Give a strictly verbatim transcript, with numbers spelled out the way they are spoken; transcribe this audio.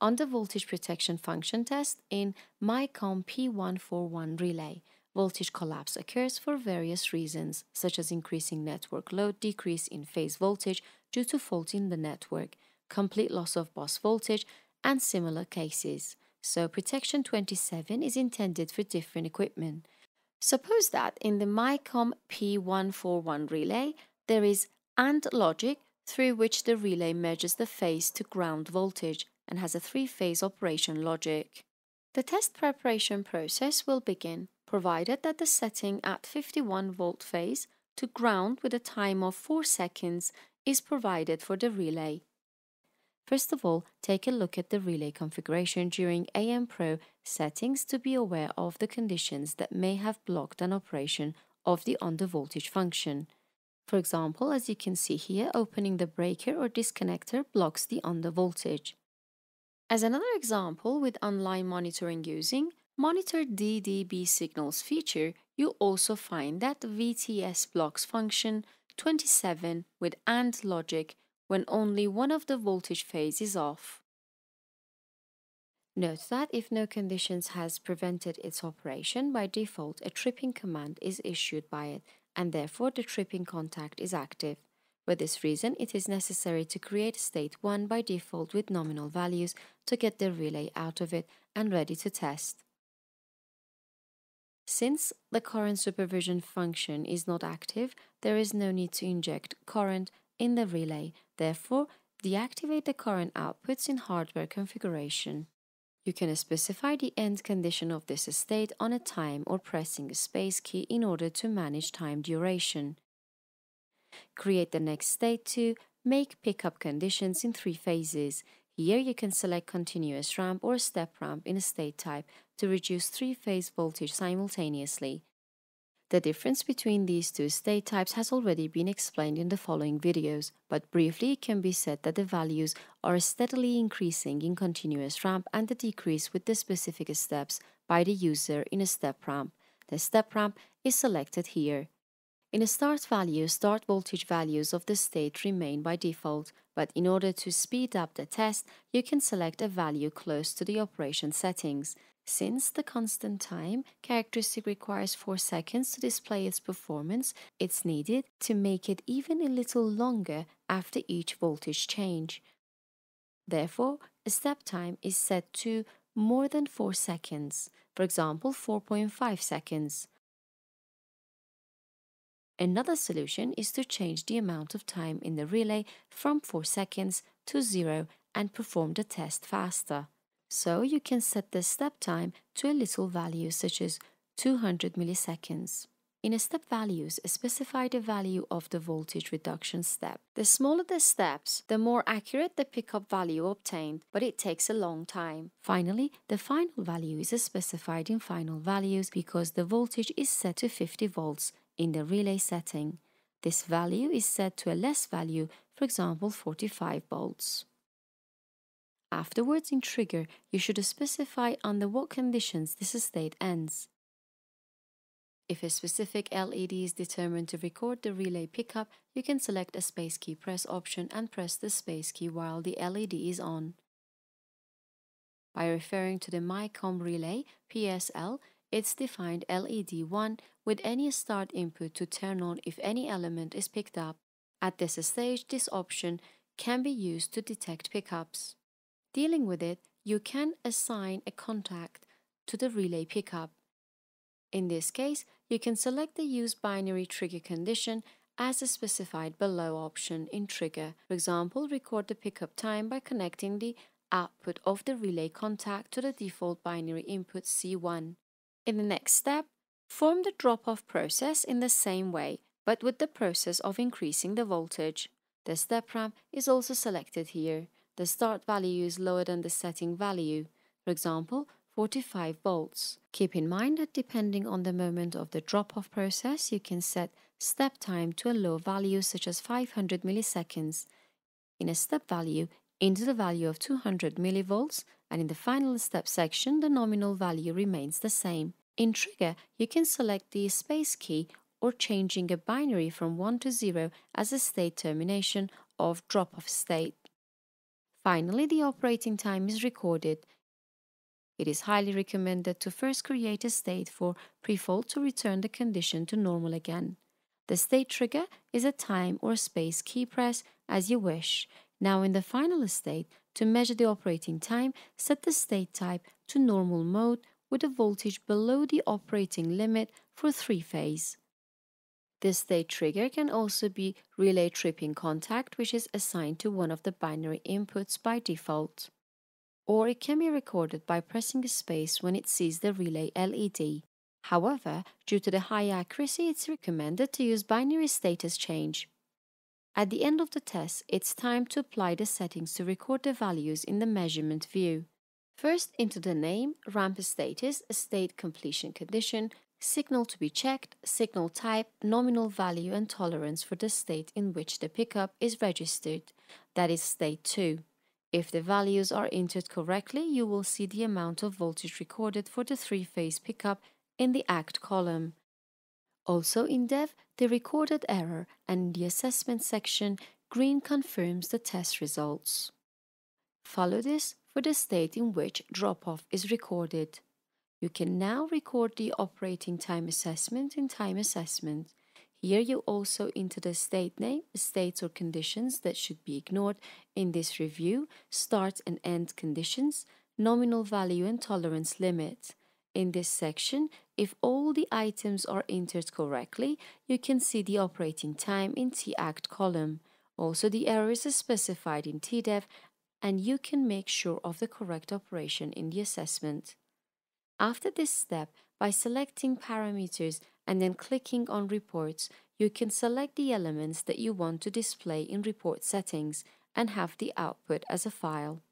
undervoltage protection function test in MiCOM P one forty-one relay. Voltage collapse occurs for various reasons, such as increasing network load, decrease in phase voltage due to fault in the network, complete loss of bus voltage, and similar cases. So protection twenty-seven is intended for different equipment. Suppose that in the MiCOM P one forty-one relay, there is AND logic through which the relay measures the phase to ground voltage and has a three-phase operation logic. The test preparation process will begin, provided that the setting at fifty-one volt phase to ground with a time of four seconds is provided for the relay. First of all, take a look at the relay configuration during A M Pro settings to be aware of the conditions that may have blocked an operation of the undervoltage function. For example, as you can see here, opening the breaker or disconnector blocks the undervoltage. As another example with online monitoring using Monitor D D B Signals feature, you'll also find that the V T S blocks function twenty-seven with AND logic when only one of the voltage phase is off. Note that if no conditions has prevented its operation, by default a tripping command is issued by it, and therefore the tripping contact is active. For this reason, it is necessary to create state one by default with nominal values to get the relay out of it and ready to test. Since the current supervision function is not active, there is no need to inject current in the relay. Therefore, deactivate the current outputs in hardware configuration. You can specify the end condition of this state on a time or pressing a space key in order to manage time duration. Create the next state to make pickup conditions in three phases. Here you can select continuous ramp or step ramp in a state type to reduce three-phase voltage simultaneously. The difference between these two state types has already been explained in the following videos, but briefly it can be said that the values are steadily increasing in continuous ramp and the decrease with the specific steps by the user in a step ramp. The step ramp is selected here. In a start value, start voltage values of the state remain by default, but in order to speed up the test, you can select a value close to the operation settings. Since the constant time characteristic requires four seconds to display its performance, it's needed to make it even a little longer after each voltage change. Therefore, a step time is set to more than four seconds, for example four point five seconds. Another solution is to change the amount of time in the relay from four seconds to zero and perform the test faster. So you can set the step time to a little value such as two hundred milliseconds. In a step values, specify the value of the voltage reduction step. The smaller the steps, the more accurate the pickup value obtained, but it takes a long time. Finally, the final value is specified in final values because the voltage is set to fifty volts in the relay setting. This value is set to a less value, for example forty-five volts. Afterwards, in trigger, you should specify under what conditions this state ends. If a specific L E D is determined to record the relay pickup, you can select a space key press option and press the space key while the L E D is on. By referring to the MiCOM relay, P S L, it's defined L E D one with any start input to turn on if any element is picked up. At this stage, this option can be used to detect pickups. Dealing with it, you can assign a contact to the relay pickup. In this case, you can select the Use Binary Trigger condition as specified below option in Trigger. For example, record the pickup time by connecting the output of the relay contact to the default binary input C one. In the next step, form the drop-off process in the same way, but with the process of increasing the voltage. The step ramp is also selected here. The start value is lower than the setting value, for example, forty-five volts. Keep in mind that depending on the moment of the drop-off process, you can set step time to a low value such as five hundred milliseconds. In a step value, into the value of two hundred millivolts, and in the final step section, the nominal value remains the same. In trigger, you can select the space key or changing a binary from one to zero as a state termination of drop-off state. Finally, the operating time is recorded. It is highly recommended to first create a state for pre-fault to return the condition to normal again. The state trigger is a time or space key press as you wish. Now in the final state, to measure the operating time, set the state type to normal mode with a voltage below the operating limit for three-phase. This state trigger can also be relay tripping contact, which is assigned to one of the binary inputs by default. Or it can be recorded by pressing a space when it sees the relay L E D. However, due to the high accuracy, it's recommended to use binary status change. At the end of the test, it's time to apply the settings to record the values in the measurement view. First, enter the name, ramp status, state completion condition, signal to be checked, signal type, nominal value and tolerance for the state in which the pickup is registered, that is state two. If the values are entered correctly, you will see the amount of voltage recorded for the three-phase pickup in the ACT column. Also in dev, the recorded error, and in the assessment section, green confirms the test results. Follow this for the state in which drop-off is recorded. You can now record the operating time assessment in Time Assessment. Here you also enter the state name, states or conditions that should be ignored in this review, start and end conditions, nominal value and tolerance limit. In this section, if all the items are entered correctly, you can see the operating time in T ACT column. Also, the errors are specified in T dev, and you can make sure of the correct operation in the assessment. After this step, by selecting parameters and then clicking on reports, you can select the elements that you want to display in report settings and have the output as a file.